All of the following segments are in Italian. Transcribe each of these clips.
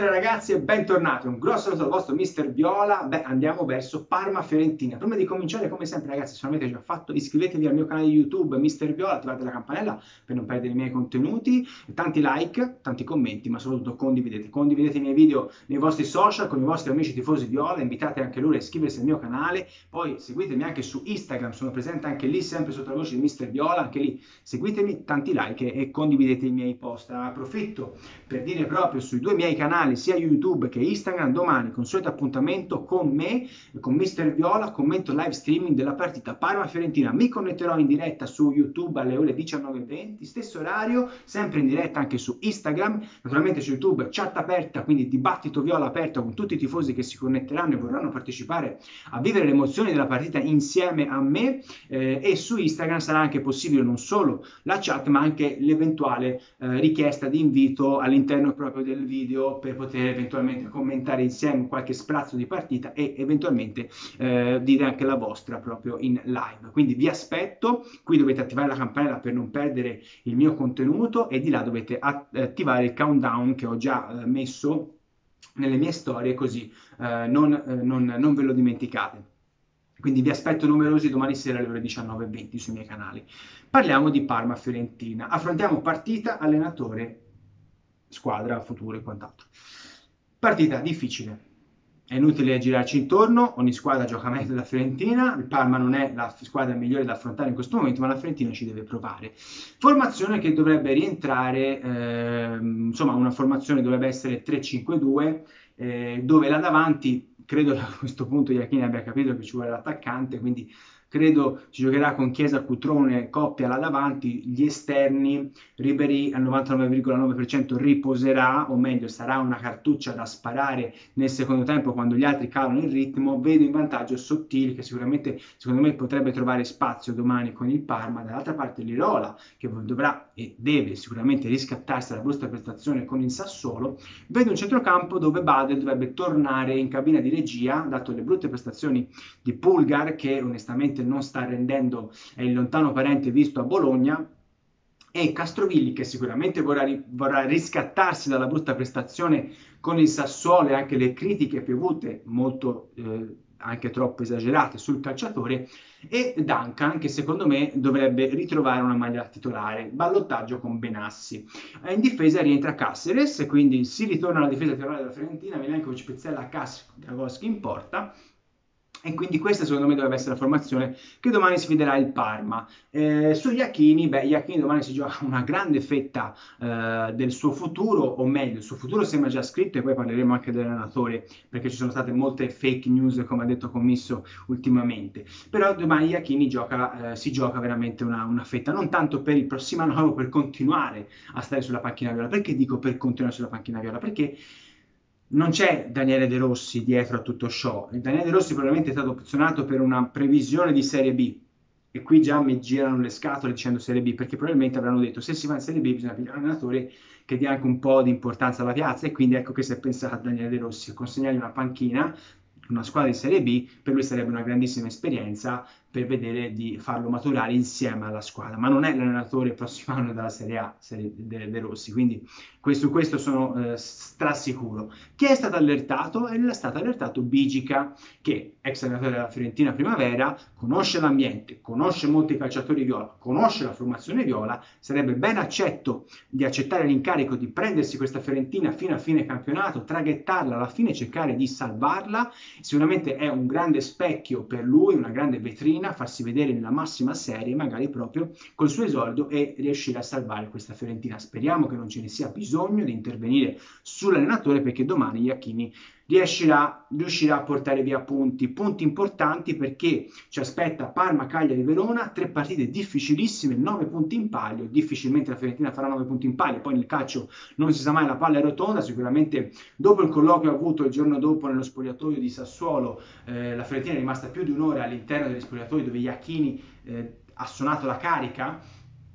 Buonasera ragazzi e bentornati, un grosso saluto al vostro Mister Viola. Andiamo verso Parma-Fiorentina. Prima di cominciare, come sempre ragazzi, se non l'avete già fatto, iscrivetevi al mio canale YouTube Mister Viola, attivate la campanella per non perdere i miei contenuti, tanti like, tanti commenti, ma soprattutto condividete i miei video nei vostri social con i vostri amici tifosi Viola, invitate anche loro a iscriversi al mio canale, poi seguitemi anche su Instagram, sono presente anche lì sempre sotto la voce di Mister Viola, anche lì seguitemi, tanti like e condividete i miei post. Approfitto per dire proprio sui due miei canali, sia YouTube che Instagram, domani consueto appuntamento con me, con Mister Viola, commento live streaming della partita Parma-Fiorentina. Mi connetterò in diretta su YouTube alle ore 19:20, stesso orario, sempre in diretta anche su Instagram, naturalmente su YouTube chat aperta, quindi dibattito Viola aperto con tutti i tifosi che si connetteranno e vorranno partecipare a vivere le emozioni della partita insieme a me, e su Instagram sarà anche possibile non solo la chat ma anche l'eventuale richiesta di invito all'interno proprio del video per poter eventualmente commentare insieme qualche sprazzo di partita e eventualmente dire anche la vostra proprio in live. Quindi vi aspetto, qui dovete attivare la campanella per non perdere il mio contenuto e di là dovete attivare il countdown che ho già messo nelle mie storie, così non ve lo dimenticate. Quindi vi aspetto numerosi domani sera alle ore 19:20 sui miei canali. Parliamo di Parma-Fiorentina. Affrontiamo partita, allenatore, squadra, futuro e quant'altro. Partita difficile. È inutile girarci intorno, ogni squadra gioca meglio della Fiorentina, il Parma non è la squadra migliore da affrontare in questo momento, ma la Fiorentina ci deve provare. Formazione che dovrebbe rientrare, insomma una formazione dovrebbe essere 3-5-2, dove là davanti, credo che a questo punto Iachini abbia capito che ci vuole l'attaccante, quindi credo si giocherà con Chiesa, Cutrone, coppia là davanti, gli esterni, Ribéry al 99,9% riposerà, o meglio sarà una cartuccia da sparare nel secondo tempo quando gli altri calano il ritmo. Vedo in vantaggio Sottili che sicuramente secondo me potrebbe trovare spazio domani con il Parma, dall'altra parte Lirola che dovrà e deve sicuramente riscattarsi dalla brutta prestazione con il Sassuolo. Vedo un centrocampo dove Badel dovrebbe tornare in cabina di regia, dato le brutte prestazioni di Pulgar che onestamente non sta rendendo, è il lontano parente visto a Bologna, e Castrovilli che sicuramente vorrà riscattarsi dalla brutta prestazione con il Sassuolo e anche le critiche piovute molto anche troppo esagerate sul calciatore, e Duncan che secondo me dovrebbe ritrovare una maglia titolare, ballottaggio con Benassi. In difesa rientra Cáceres, quindi si ritorna alla difesa titolare della Fiorentina, Milenkovic, Pezzella, Dragowski in porta. E quindi questa secondo me dovrebbe essere la formazione che domani sfiderà il Parma. Su Iachini, Iachini domani si gioca una grande fetta del suo futuro, o meglio, il suo futuro sembra già scritto, e poi parleremo anche dell'allenatore, perché ci sono state molte fake news, come ha detto Commisso ultimamente. Però domani Iachini si gioca veramente una fetta, non tanto per il prossimo anno, ma per continuare a stare sulla panchina viola. Perché dico per continuare sulla panchina viola? Perché non c'è Daniele De Rossi dietro a tutto ciò. Il Daniele De Rossi probabilmente è stato opzionato per una previsione di Serie B, e qui già mi girano le scatole dicendo Serie B, perché probabilmente avranno detto se si va in Serie B bisogna pigliare un allenatore che dia anche un po' di importanza alla piazza, e quindi ecco che si è pensato a Daniele De Rossi, consegnargli una panchina, una squadra di Serie B, per lui sarebbe una grandissima esperienza per vedere di farlo maturare insieme alla squadra, ma non è l'allenatore prossimo anno della Serie A, De Rossi, quindi su questo sono strasicuro. Chi è stato allertato? È stato allertato Bigica, che ex allenatore della Fiorentina Primavera, conosce l'ambiente, conosce molti calciatori viola, conosce la formazione viola, sarebbe ben accetto di accettare l'incarico di prendersi questa Fiorentina fino a fine campionato, traghettarla alla fine, cercare di salvarla. Sicuramente è un grande specchio per lui, una grande vetrina, farsi vedere nella massima serie, magari proprio col suo esordio, e riuscire a salvare questa Fiorentina. Speriamo che non ce ne sia bisogno di intervenire sull'allenatore, perché domani Iachini riuscirà a portare via punti importanti, perché ci aspetta Parma, Cagliari, Verona, 3 partite difficilissime, 9 punti in palio. Difficilmente la Fiorentina farà 9 punti in palio, poi nel calcio non si sa mai, la palla è rotonda. Sicuramente dopo il colloquio avuto il giorno dopo nello spogliatoio di Sassuolo, la Fiorentina è rimasta più di un'ora all'interno degli spogliatoi, dove Iachini ha suonato la carica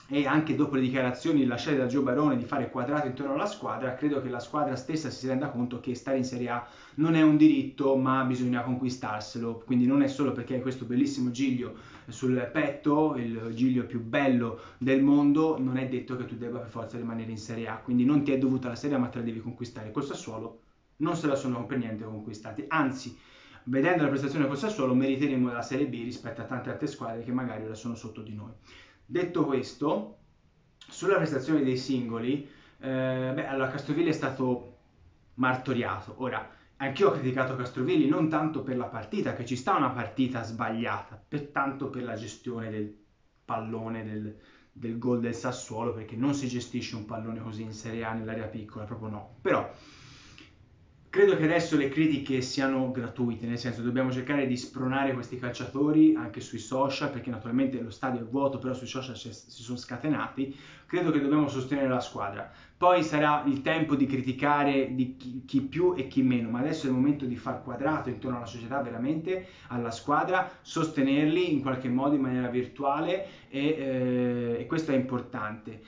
e anche dopo le dichiarazioni rilasciate da Gio Barone di fare quadrato intorno alla squadra, credo che la squadra stessa si renda conto che stare in Serie A non è un diritto, ma bisogna conquistarselo. Quindi non è solo perché hai questo bellissimo giglio sul petto, il giglio più bello del mondo, non è detto che tu debba per forza rimanere in Serie A. Quindi non ti è dovuta la Serie A, ma te la devi conquistare. Col Sassuolo non se la sono per niente conquistati, anzi, vedendo la prestazione col Sassuolo meriteremo la Serie B rispetto a tante altre squadre che magari ora sono sotto di noi. Detto questo, sulla prestazione dei singoli, allora Castrovilli è stato martoriato. Ora, anch'io ho criticato Castrovilli non tanto per la partita, che ci sta una partita sbagliata, tanto per la gestione del pallone, del gol del Sassuolo, perché non si gestisce un pallone così in Serie A nell'area piccola, proprio no. Però credo che adesso le critiche siano gratuite, nel senso dobbiamo cercare di spronare questi calciatori anche sui social, perché naturalmente lo stadio è vuoto, però sui social si sono scatenati. Credo che dobbiamo sostenere la squadra. Poi sarà il tempo di criticare di chi più e chi meno, ma adesso è il momento di far quadrato intorno alla società, veramente alla squadra, sostenerli in qualche modo in maniera virtuale e questo è importante.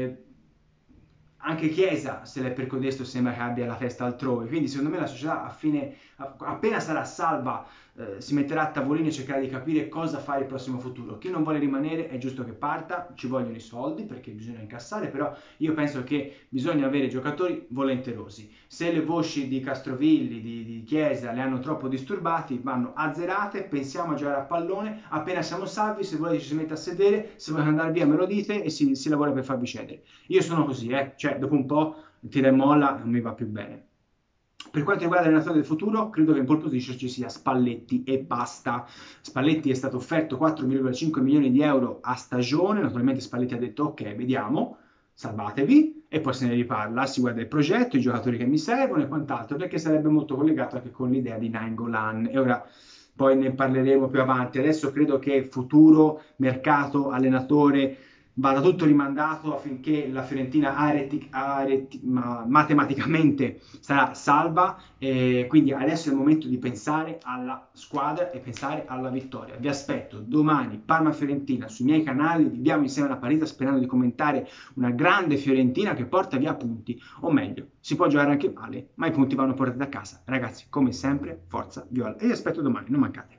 Anche Chiesa, se l'è per codesto, sembra che abbia la testa altrove, quindi secondo me la società appena sarà salva si metterà a tavolino e cercherà di capire cosa fare il prossimo futuro. Chi non vuole rimanere è giusto che parta, ci vogliono i soldi perché bisogna incassare, però io penso che bisogna avere giocatori volenterosi. Se le voci di Castrovilli, di Chiesa le hanno troppo disturbati, vanno azzerate, pensiamo a giocare a pallone, appena siamo salvi, se volete ci si mette a sedere, se volete andare via me lo dite e si lavora per farvi cedere. Io sono così, cioè dopo un po' tira e molla, non mi va più bene. Per quanto riguarda l'allenatore del futuro, credo che in pole position ci sia Spalletti e basta. Spalletti è stato offerto 4,5 milioni di euro a stagione, naturalmente Spalletti ha detto ok, vediamo, salvatevi, e poi se ne riparla, si guarda il progetto, i giocatori che mi servono e quant'altro, perché sarebbe molto collegato anche con l'idea di Nainggolan. E ora poi ne parleremo più avanti. Adesso credo che futuro, mercato, allenatore vada tutto rimandato affinché la Fiorentina matematicamente sarà salva, e quindi adesso è il momento di pensare alla squadra e pensare alla vittoria. Vi aspetto domani Parma-Fiorentina sui miei canali, viviamo insieme la partita sperando di commentare una grande Fiorentina che porta via punti, o meglio, si può giocare anche male, ma i punti vanno portati a casa. Ragazzi, come sempre, forza Viola, e vi aspetto domani, non mancate.